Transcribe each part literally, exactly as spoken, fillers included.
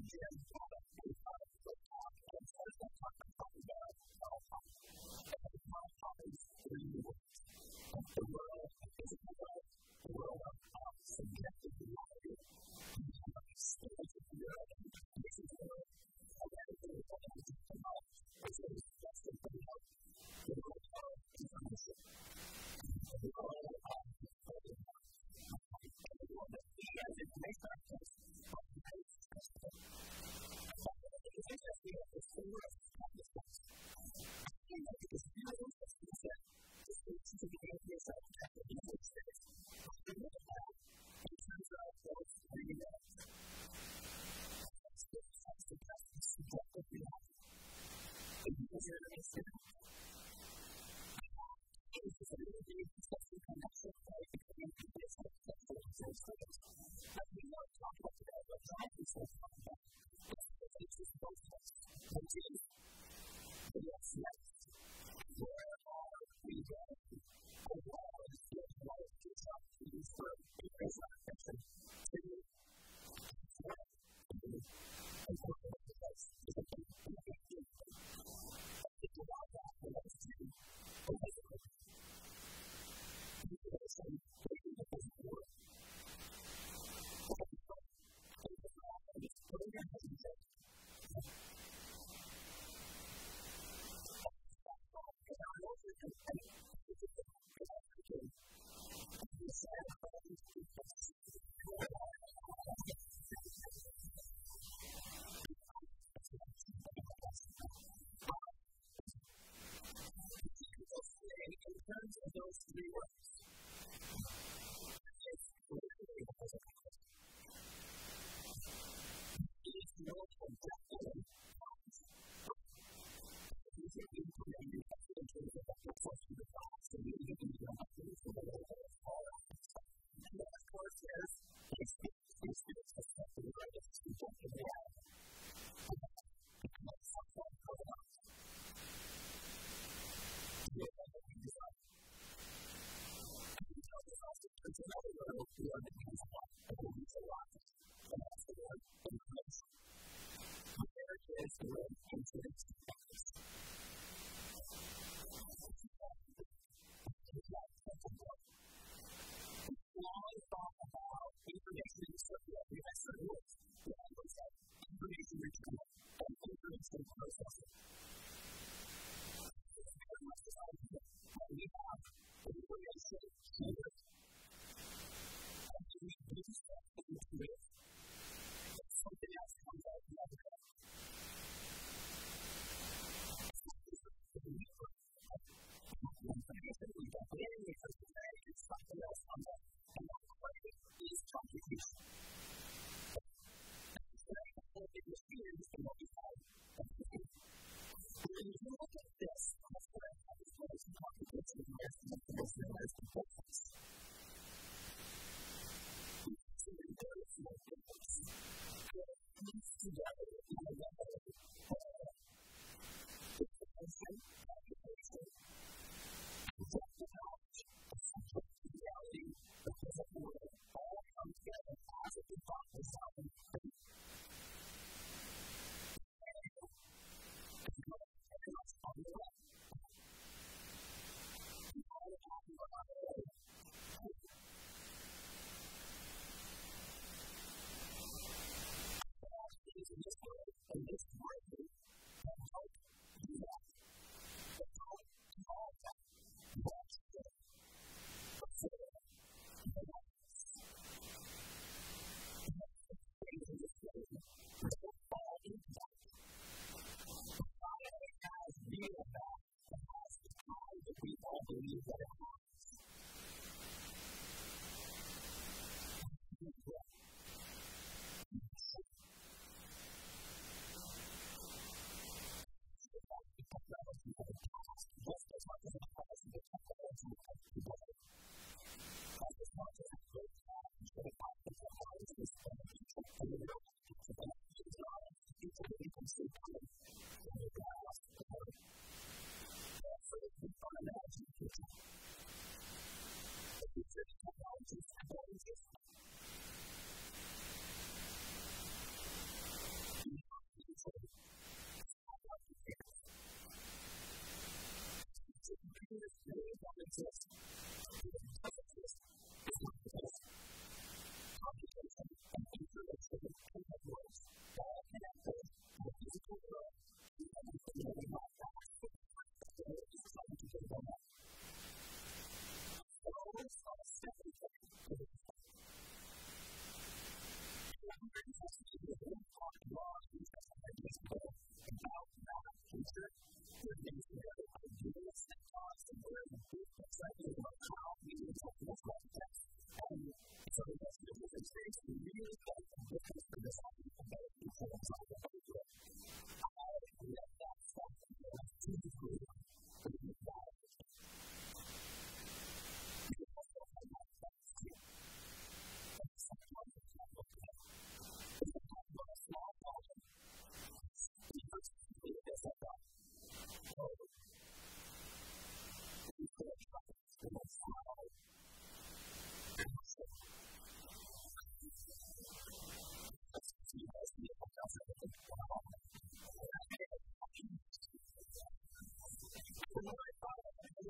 begin on a forty-five foot top and start to talk about telecom. And telecom is three words. The world of physical world, the world of subjective reality, and the spiritual world, and the spiritual world, and everything that we talk about is a discussion about the world of information. The world of information. And the world of as information access from the base system. It's interesting that the four of this box. I think because you know what's the set just to be able to get that technical experience. But look at that in terms of those three minutes. That's the that's the best subjective reality. And you can hear it in it's a really big discussion connection right between the business and the business. As we know, talk about today, what John is talking about is the process, which is the what's next. Where are we going? And what are the skills and what are the opportunities for increased attention to what and what are the best is a big deal. It's about that for us to basically some taking the physical work. And it's putting your hands in it. And I also think that it's a good thing. You said that it's a good thing. In terms of those three words, it's clearly a positive question. It is not objectively honest. You can be pretty effective in terms of what question the class and you can be effective in the way that it's all out. And then, of course, there's experience especially right at the subjective reality. And that's something going on. There's another word we are depends on, and we use a lot, and that's the word information. There is the word incidence effects. We always talk about information circulating. We have certain words. We have words like information retrieval and information processing. It's very much the same thing. We have information here. We do something to it, but something else comes out the other end. The information we get in because today is something else comes out, and that way is computation. Today, the whole thing is here is the what we call computation. When you look at this, that's what I have is what is computation and estimate and estimate and focus. Very small difference. It comes together in a way where information, computation, objective knowledge, subjective reality, the physical world all come together as a default design. And very much on the way. We all have to go on the way. In this world, in this world, and help do that. But help do all that. That's it. That's it. That's in this world. Don't fall into that. God has real that and has the power that we all believe that it has.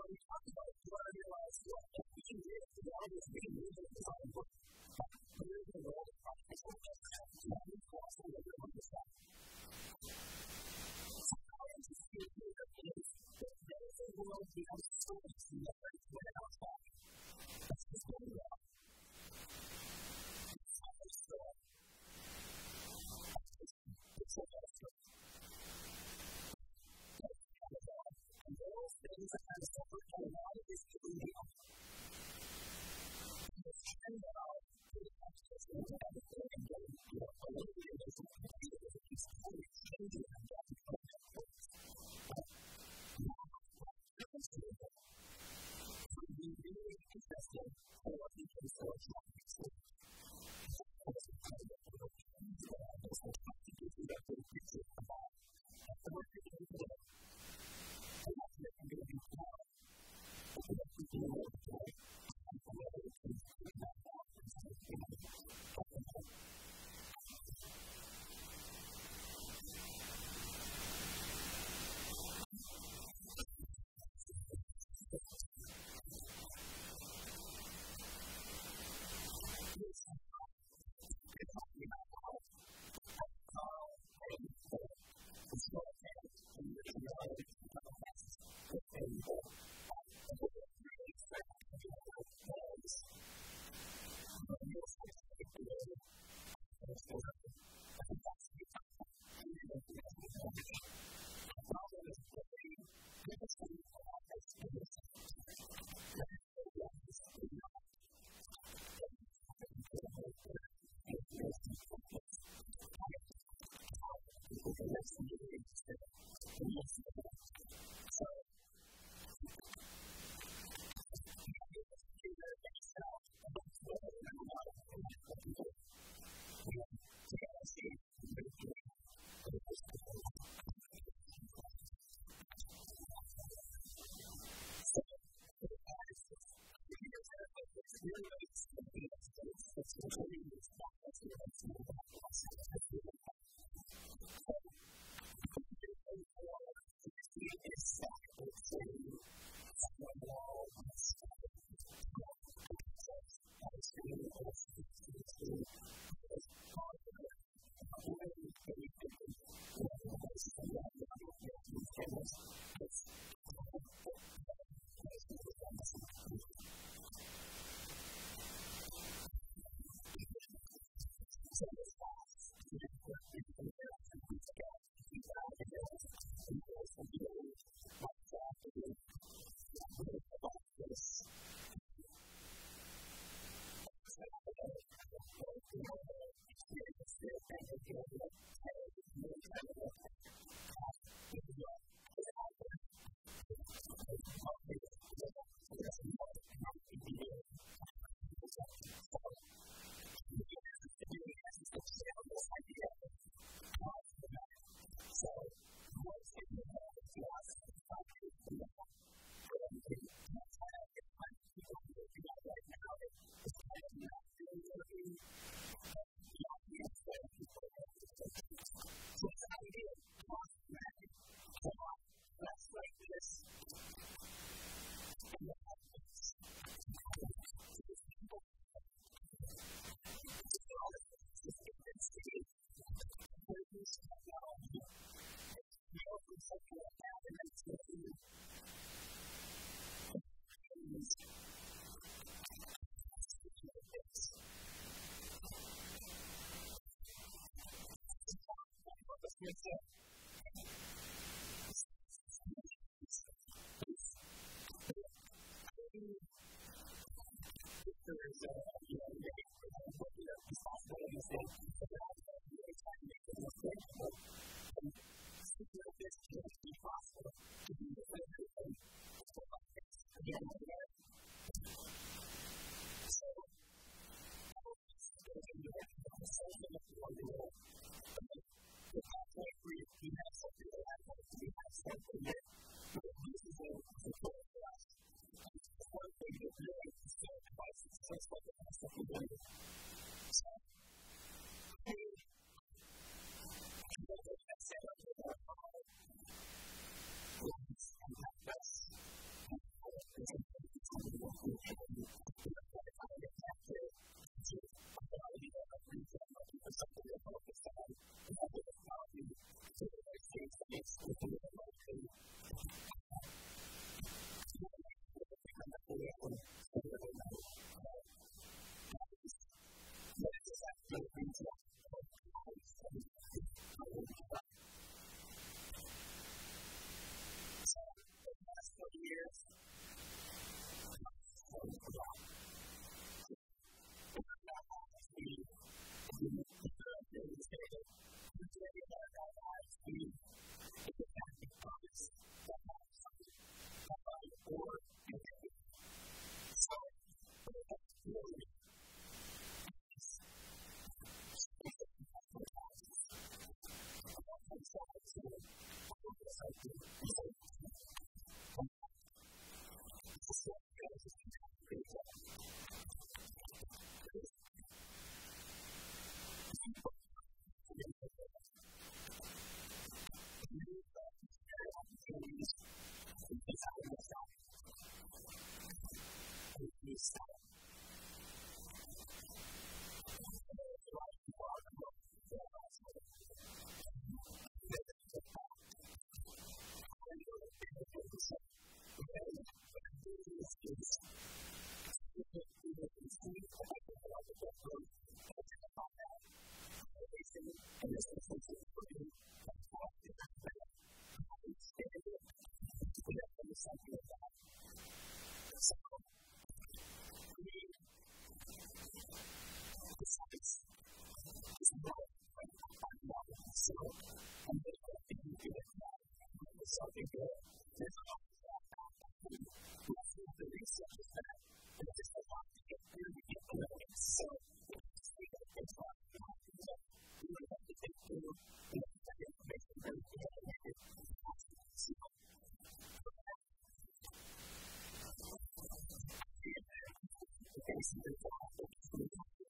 when we talk about it, you want to realize what we can do to be able to be moving in design work. But we're in the world of practice, we're just have to have these calls and we're going to stop. So how I anticipate here is that there is a world beyond stories and never to win outside. That's just what we are. It's not a story. It's a story. And those things that kind of suffer from a lot of this doing the opposite. And it's trend that I'll do the practice and everything and getting, you know, a little bit of this and computing it, it's totally changing and getting from that place. But now, what happens to it? It would be really interesting for what we can sort of try to do. That's the kind of little things that I just want to give you that little picture about. That's the work you're doing today. And that's what I'm going to do tomorrow. And that's what we're going to do today. And I'm going to do that now. And so, you know, talk about it. We're talking about how Karl and the small town and the reality of the past with people and what we're really expecting to do with those. But we also have to do it as well. I think that's the time. And we don't do that with knowledge. The problem is that we give us some of our experience. That is the one is we not. People can listen to the extent and listen to that. So, you have to do that yourself. And that's what I know about it. And that's what we do. We have to get our seat and make it work. And it was the whole time. So, for the past three years, I've had experience in the United States. It's really it's not as good as the United States. It's really fun. So, the thing for us to see is that it's saying someone wall on the side of the wall. So, that is really awesome to see. It's hard to know. But when we can be thinking, you know, the voice of the other, the other, the other, the other, it's so this class, we did work with the parents and we together, we found the girls, and the girls will be able to work out to do about this. So, you know, the experience there, and the girls will tell you, you know, kind of what the work is out there. It's not really, it's not, it's not, it's not, it's not, so, we have to do this to share this idea of cause and effect. So, what's in the world to us is not true to the world. And that's why I think most people who are doing right now is kind of not doing working, but not the extent of people who are doing working. So, this idea of cause and effect, come on, let's like this. And what happens? These people all the things that they can see, they use technology, they open something like that, and it's going to be things like this. What was going to say? There is a, you know, what the responsibilities that you have to really try to make them mistake. And something like this can't be possible to do the same thing like this again and again. So, all of this is going to be the same thing if you want to do it. The pathway where you have something that I want to have something that uses it as a tool for us. It's one thing that really is still devices. So it's like the best that we do. So, idea that our lives we if it has becomes that have something that life or anything. So, but it has really is something that we have to do. And that comes down to focus on the results. This is what goes into the great job. Opportunities inside of yourself. And you stop. And it's like you are the most realized. The fact. I know that the things that we have to do is is to get to the conceit of what the love of the Lord and to find out everything in this instance for you and how to do that. We have to do something about it. So, we besides this world, right? I'm not with myself. I'm going to be good at something good. There's always that opportunity. We have to do the research of that. And it's just a lot to get through to get the learning. So, we have to take it. It's not we have to do it. We would have to take through. We have to get information very good and make it possible. So, basically, it's all about the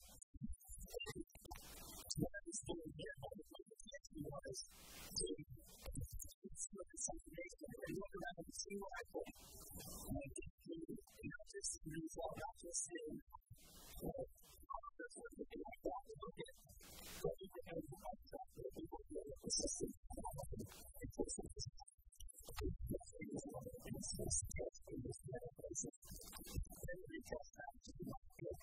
what I was doing here, what the intention was to look at some information and look around and see what I think. And I think you not just use all, not just say, well, others are looking like that, to look at what you can have in contract with people who are the system. And so, it's just one of the things that's test in this meta places. And we test that to be like good.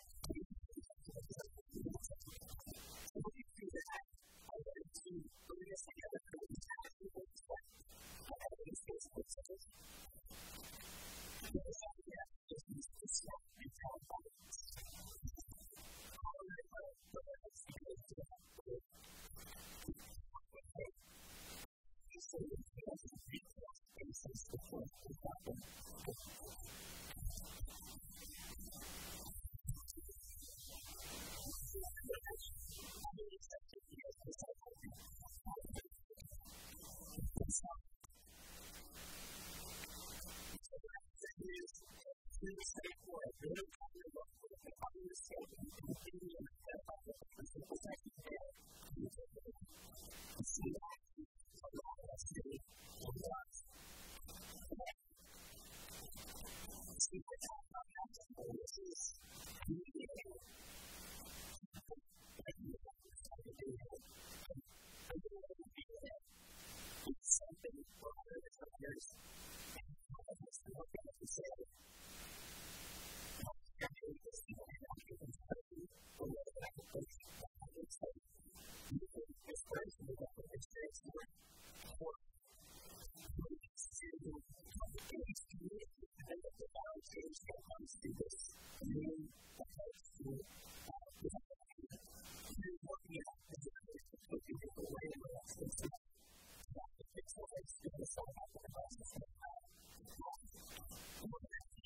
So when you do that, I wanted to bring this together for the actual respect of evidence based principles. Because I have just used the step and tell evidence. All of it, but it's because to have the okay. So we have to be basis of what has happened. Really straightforward, really clear look for the common mistake and continue to identify what the principles actually are. And see that to allow us to do what. See what's happening on that level, which is communicating. And you have to try to do it. And the way to do it is something for other designers and help us to look at it and say, actually, this is what I'm going to tell you, or what I'm going to tell you, what I'm going to tell you. You can express the experience more, or ways to engage community, and that the value change that comes through this new approach to developing and working out the different people the way in which it's that the pixel is going to solve out the process of how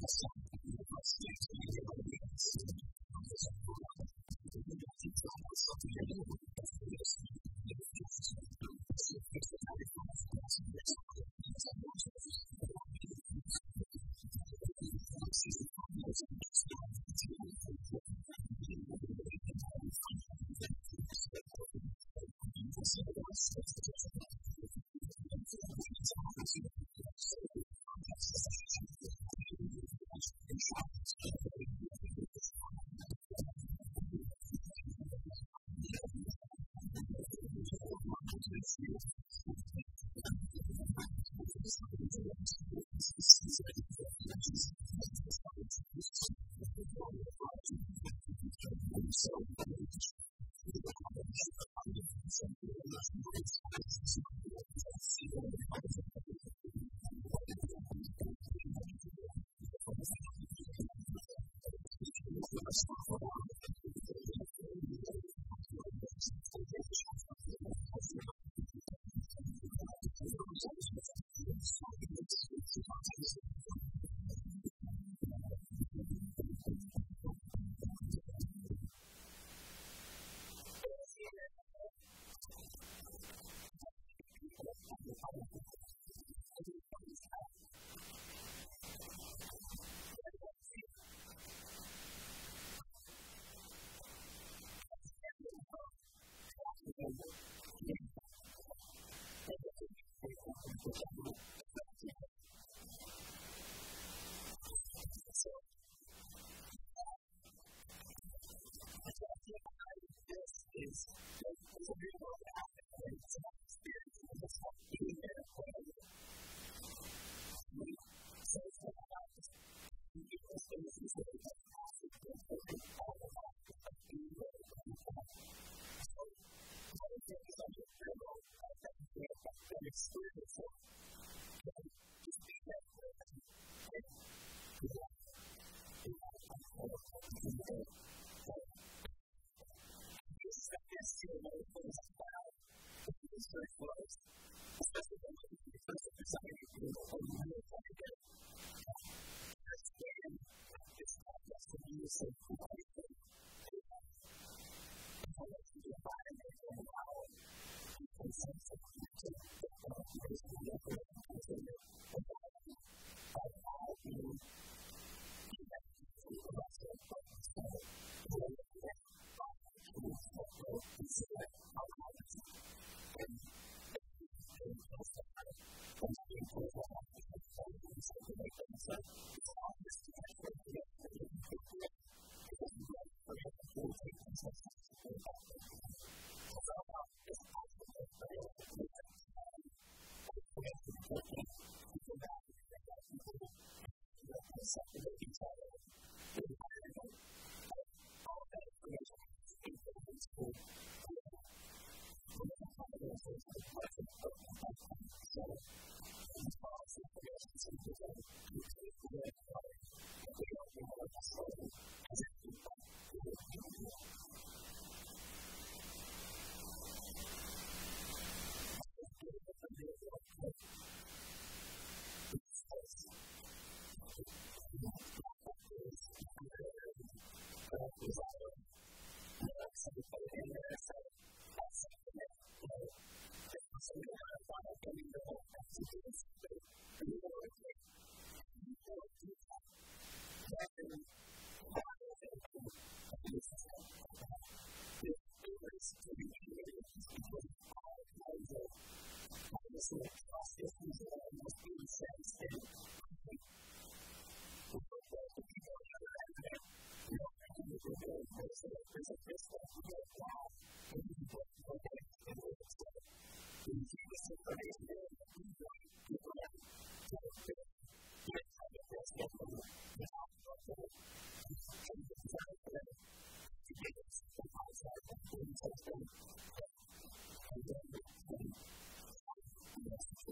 Thank you.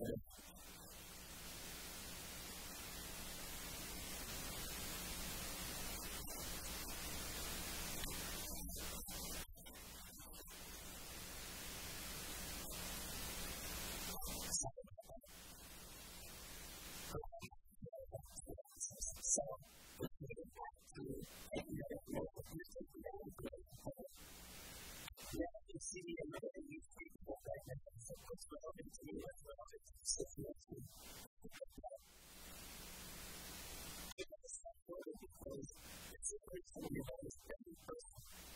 is it's a great thing about this every person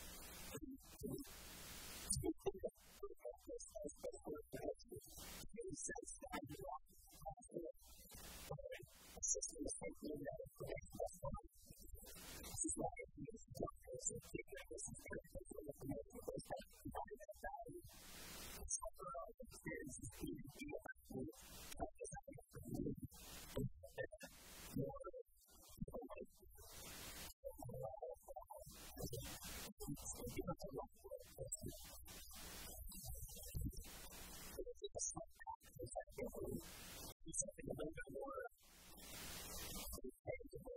to think of this as the word that really says that you are confident but a system is taking that information that's fine. This is why it means doctors and people this is very different information but it's not providing that value. It's not for our experiences being the actual practice that we have to do and more people like give us a lot of work. It's a smart practice that we can do something a little bit more tangible.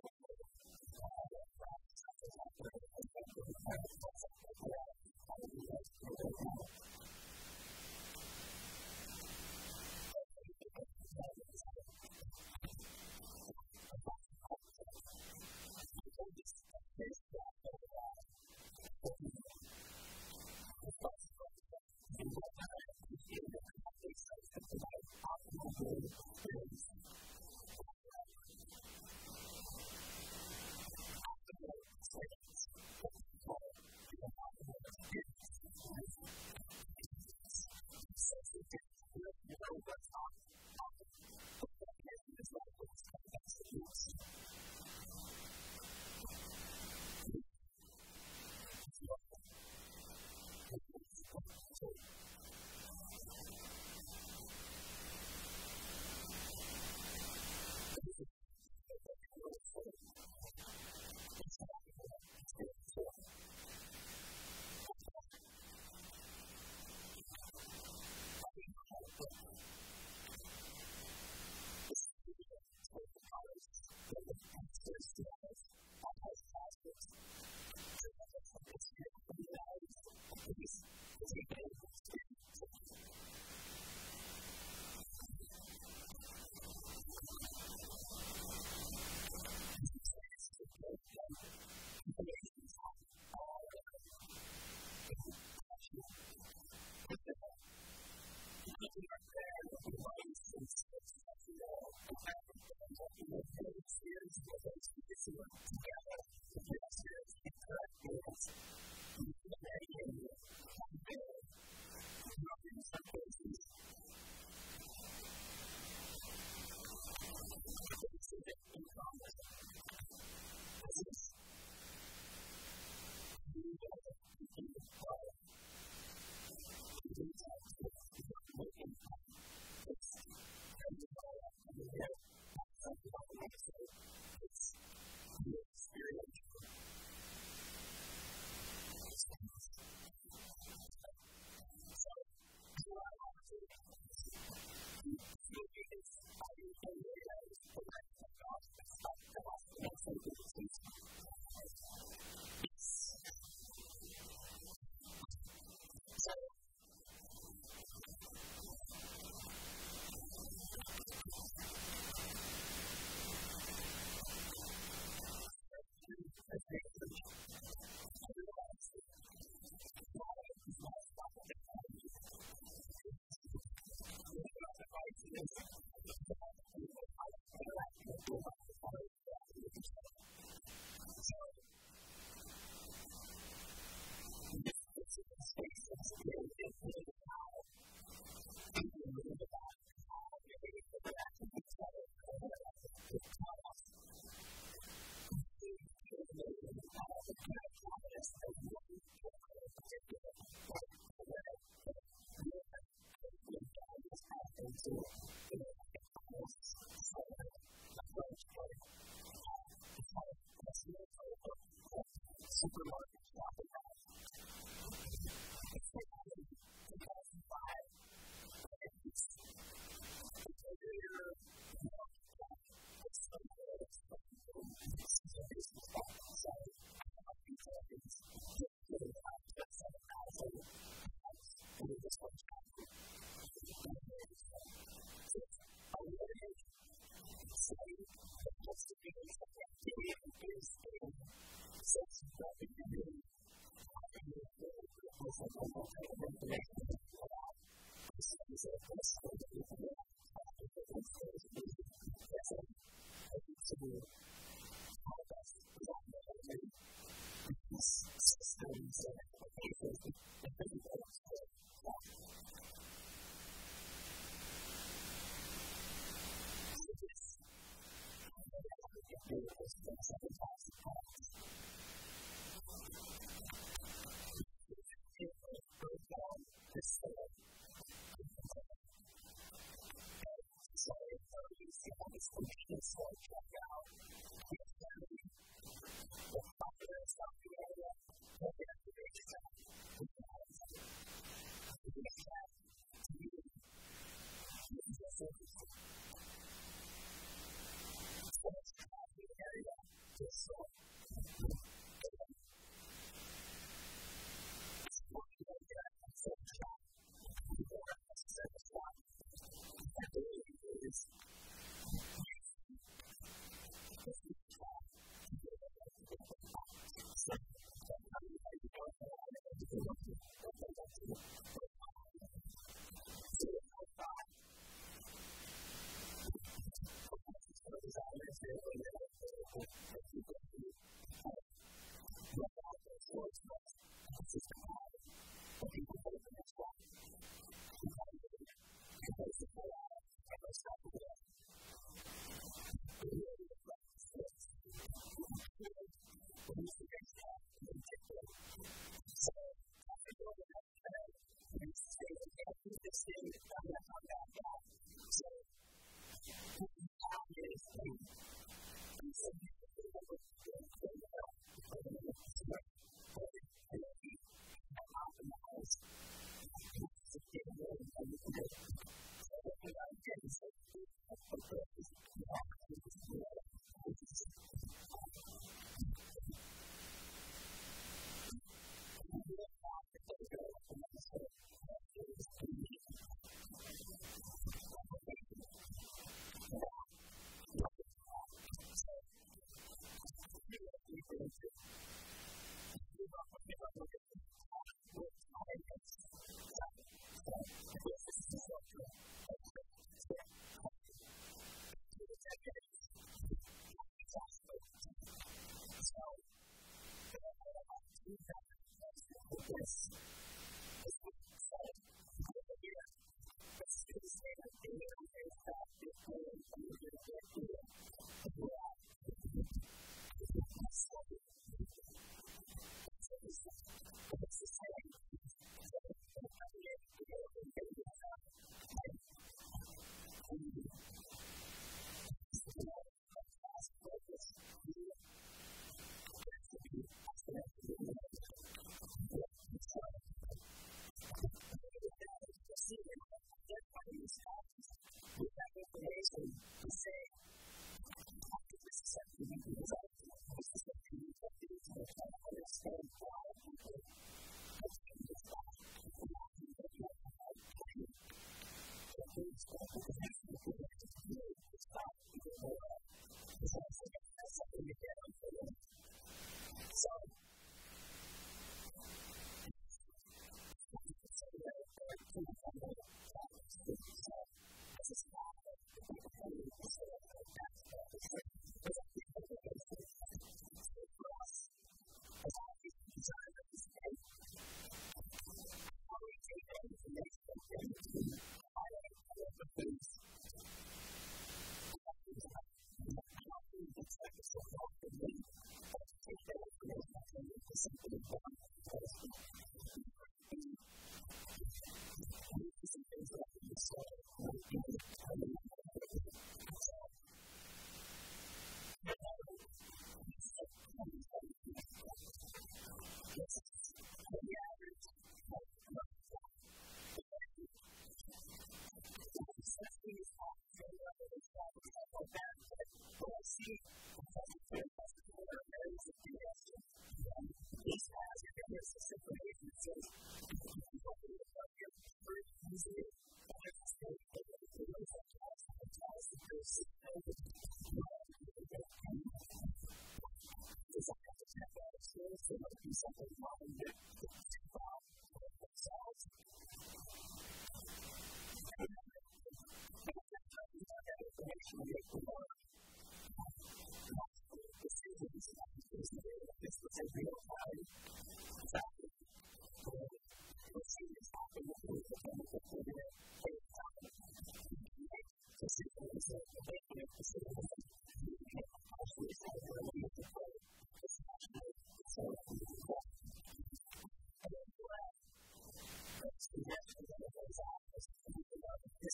Supermarket shopping. It's like two thousand five. It's a year. It's so good. It's so good. It's so good. So, I don't know if these are things that really have to seven thousand. And we just want to try to do it. So, I would say that most of the things that we're doing is in such that we can do also a lot of information about the studies of this sort of people that are to help us to these systems and applications and things that are so So this is the second class of products. It was break down this thing. So if you see how this function is going to check out, it's going to be the popular stuff in the area, but the activation stuff is not as good. So we have to use the service. So it's not the area to sort. It's working like that and so it's not. You don't have to set the spot. I believe it is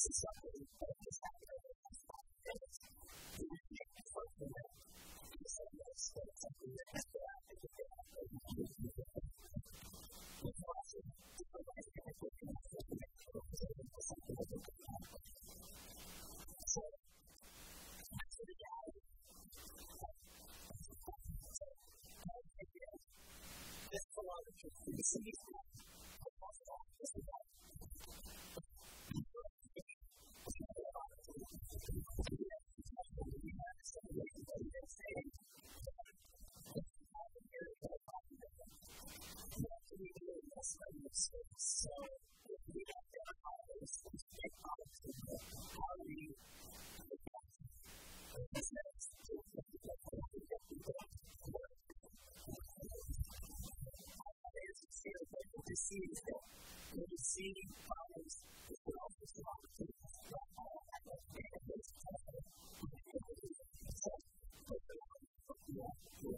this is something that has happened over the last five minutes. We make the first thing that you say this, that it's something that has been happening to them, and you can do it. It's awesome. It's a nice kind of thing that has been happening to something that has been happening. So, that's the reality. So, again, this is a lot of truth. We see these things. This is all. So, if we identify those things, we take products and how do we adapt this next to what we get from what we get from what what we see is that when we see problems, we can also see opportunities. Not all have those benefits. So, what we want to do.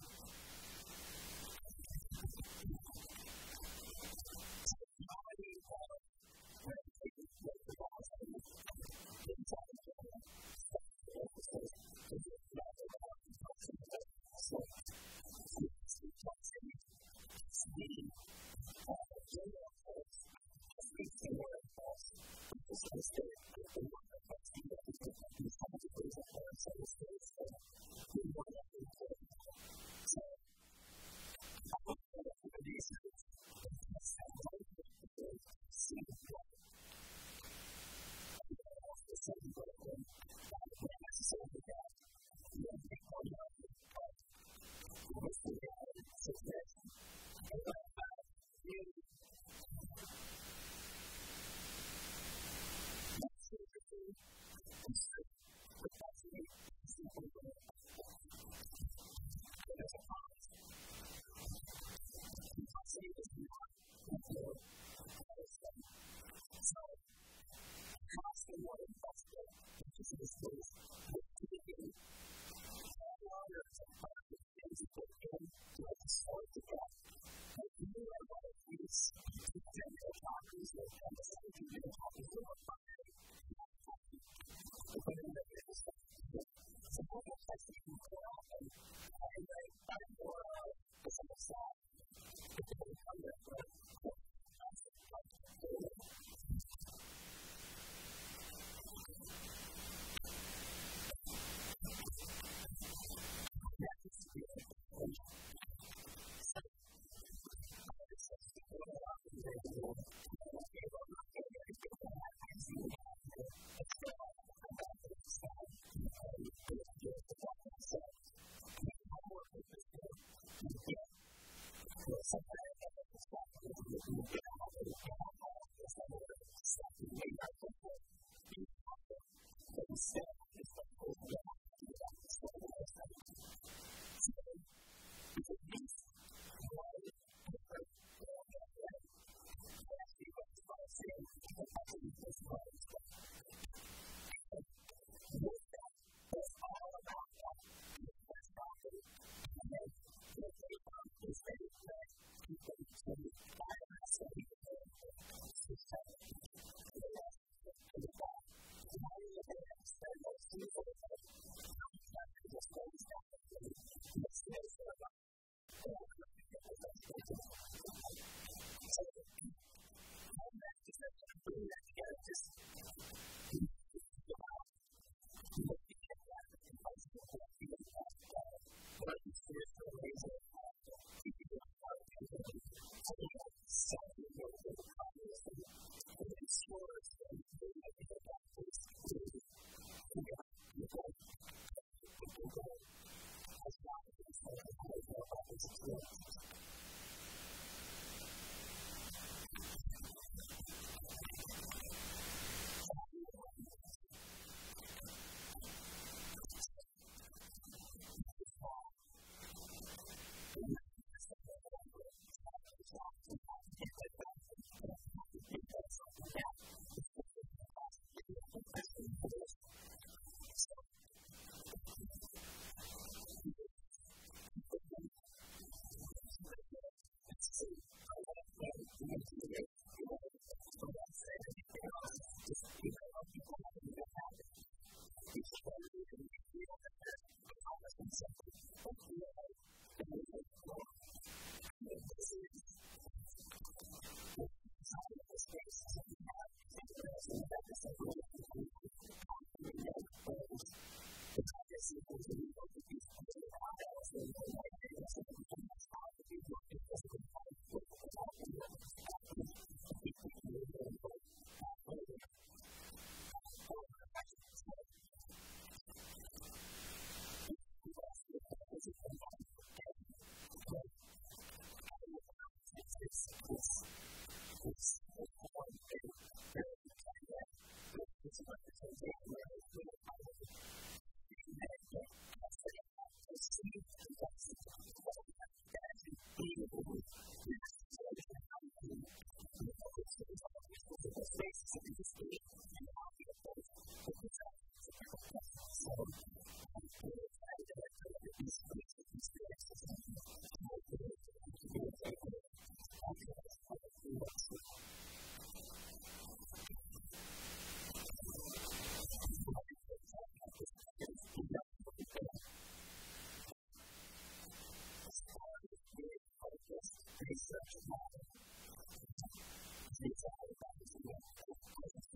research model. These are the things that we have to do.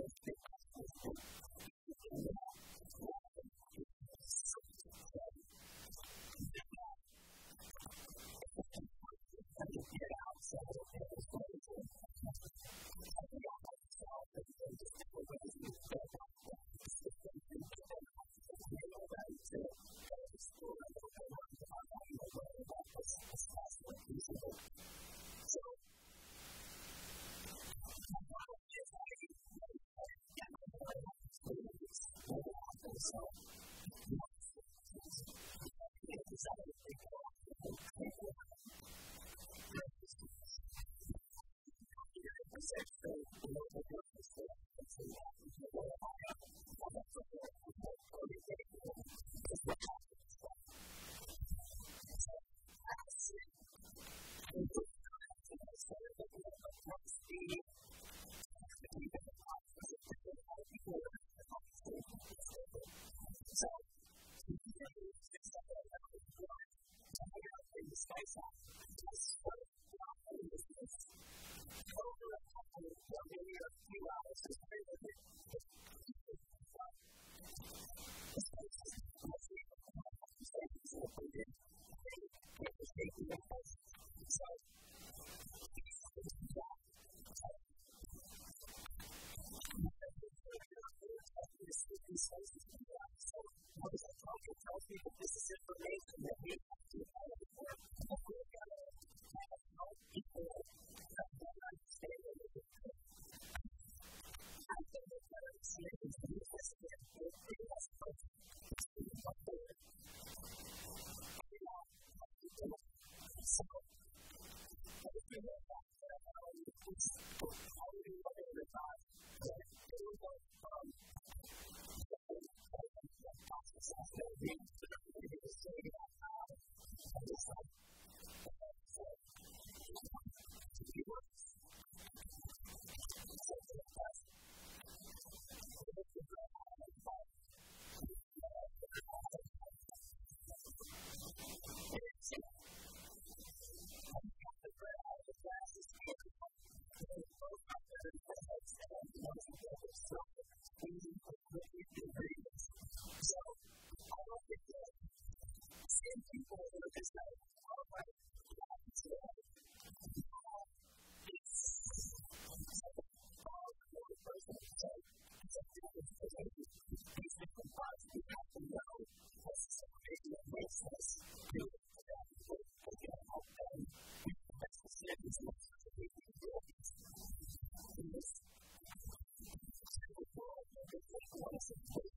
Get out, so it was going to be all by itself, and then just different ways we build up the system and get them out to be able to go to school and go to work and not having to worry about this as possible feasible. So, my model is I get my board out of students, what happens, so it's decided to go off and take it out. Research for the local government state and so that we can go on up on that support and help coding data is what happens. So, that's it. And so, it's sort of like a top speed to keep it in the process of different people that are in the state of the state. So, we can use this stuff that we have to figure out in the space out. Just sort of not in this space. Over a couple of maybe a few hours is very good. The space is mostly a mistake is what we did. They get the state in the place. So, these spaces can be out. So, what does that tell you? It tells me that this is information that we have to have before we're going to help people understand it. I think that better understanding is the best way to do it. It has to be up there. So, everything that happened is already looking at the time. It was like, um, process of the being to the previous day about how and just like so it works. So it's the best. It's the best. It's the bread out of the glass is here. They both have their effects and most of them are so easy to put in the ingredients. So, I don't think that seeing people who are just like, oh, right, yeah, it's good. It's like a far more person. So, it's a different thing. These different parts, we have to know what's the situation that makes us do it to them. We can help them. That's the same as much as we can do it. In this world, we think one is important.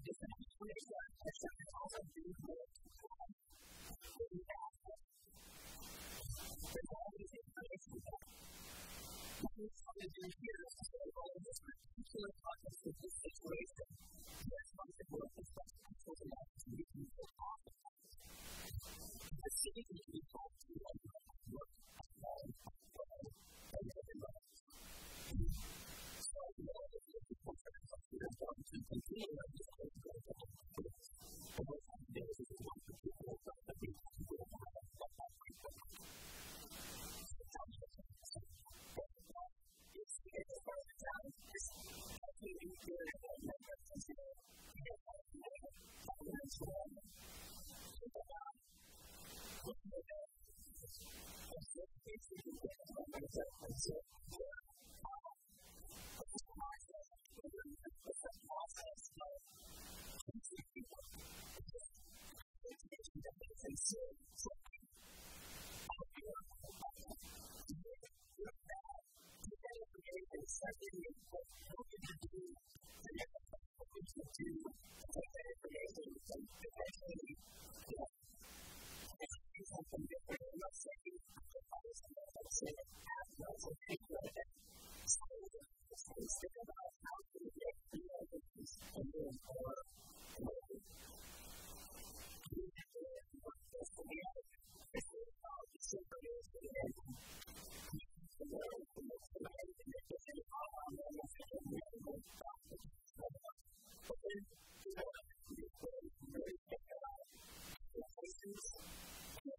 is that we make that question and also do more to come. We have there's always information that what we're trying to do here is to say, well, in this particular context of this situation, there's something worth discussing actually that we can put off the past. The city can be told to like work at home, and everybody. So, you know, if you're people trying to talk to them, to continue on this way to go to the place, and what I'm doing is to want to people that we have to go to that that frequent. So, how do you think it's going to go? It's to get the part of the town, it's actually being good at that network, and so, you get that network, that learns to learn. So, that, what do you do? It's the case that you get from the mindset, and so, yeah. It's a process, it's a process of teaching people. It's teaching them that they say something. How do you work with that? Do you work that? Do you get information second and what can you do to get the information to take that information and eventually, you know, do something different. I'm not saying that I was going to say that as well, so think about it. So, let's think about how to get the evidence and then for what we have to work this to the other. It's about the synchronism and the world and the tonight and the different outcomes and the different ways of the but then, you know, we really think about the places and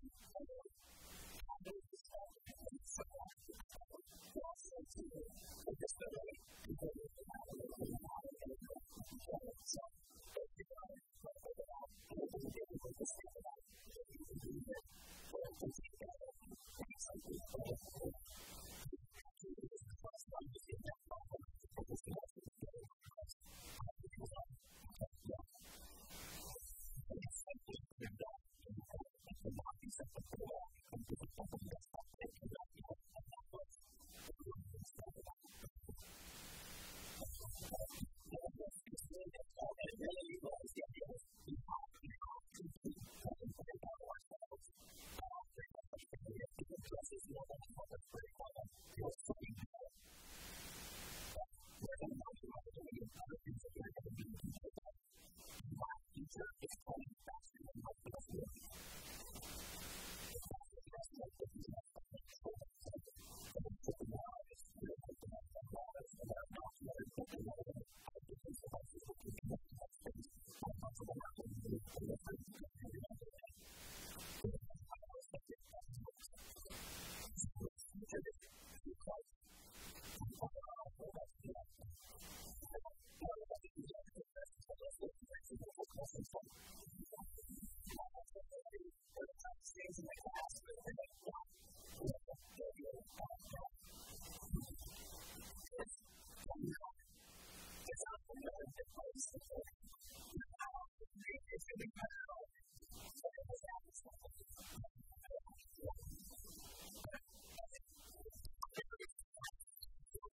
how those stuff and so on. Also, to the discovery people with the power of the power and the power of each other. So, if you want to look at that, and if you get into this thing about it, you can do it, or you can take that and make something better for it. You have to do this across one to get that problem to focus the rest of the day across how to do that. Yeah. And it's something to do that, and you have to not be something for that, and do something that's not taking that, you know, and that was and really was the idea of we have to compete and think about ourselves. Uh, because this is more than a public free product. It's something that we're going to know what we're doing and other things that we're going to do to that. My future is coming